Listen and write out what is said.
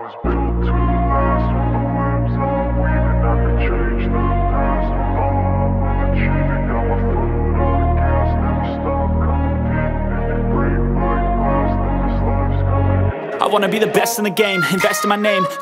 was built to last with the webs I'm weaving. I could change the past with all I'm achieving. Got my foot on the gas, never stop competing. If you break like glass, then this life's gonna end. I wanna be the best in the game, invest in my name.